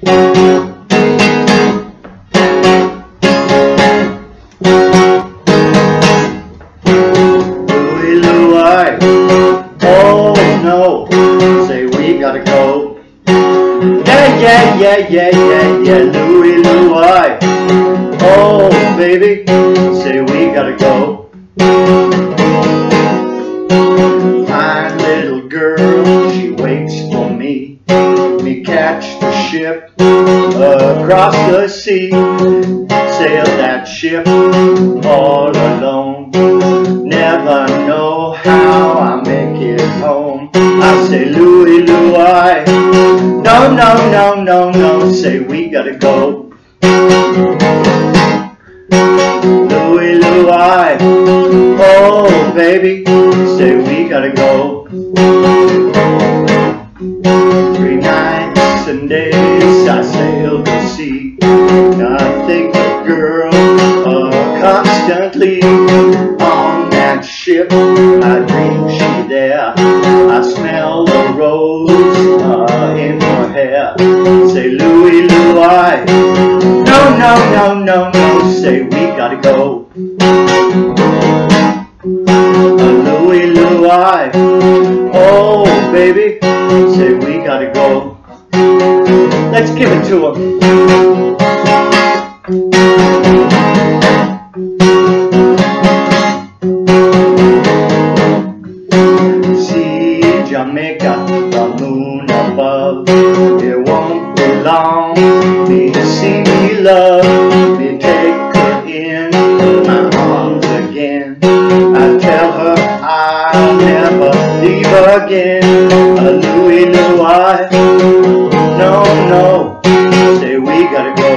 Louie Louie, oh no, say we gotta go. Yeah, Louie Louie, oh baby, say we gotta go. Fine little girl, she waits for me. Me catch the ship across the sea. Sail that ship all alone. Never know how I make it home. I say Louie Louie, no, say we gotta go. Louie Louie, oh baby, say we gotta go. 3 nights and days I sailed the sea. I think of girl constantly on that ship. I dream she there. I smell the rose in her hair. Say Louie Louie, no, say we gotta go. Louie Louie, oh baby, say we gotta go. Let's give it to him. See Jamaica, the moon above. It won't be long, me see me love. Me take her in my arms again. I tell her I'll never leave her again. Louie Louie, no, say we gotta go.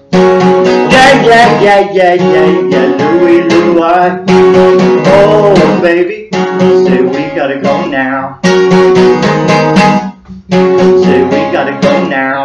Yeah, Louie Louie, oh baby, say we gotta go now. Say we gotta go now.